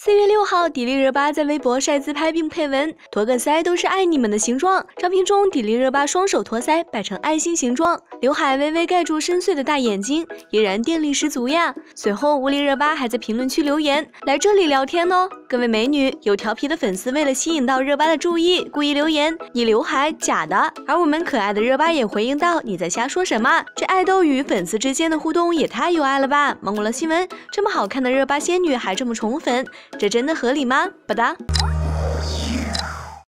4月6号，迪丽热巴在微博晒自拍并配文：“托个腮都是爱你们的形状。”照片中，迪丽热巴双手托腮，摆成爱心形状，刘海微微盖住深邃的大眼睛，依然电力十足呀。随后，乌丽热巴还在评论区留言：“来这里聊天哦，各位美女。”有调皮的粉丝为了吸引到热巴的注意，故意留言：“你刘海假的。”而我们可爱的热巴也回应道：“你在瞎说什么？这爱豆与粉丝之间的互动也太有爱了吧！”芒果了新闻，这么好看的热巴仙女还这么宠粉，这真的合理吗？吧嗒。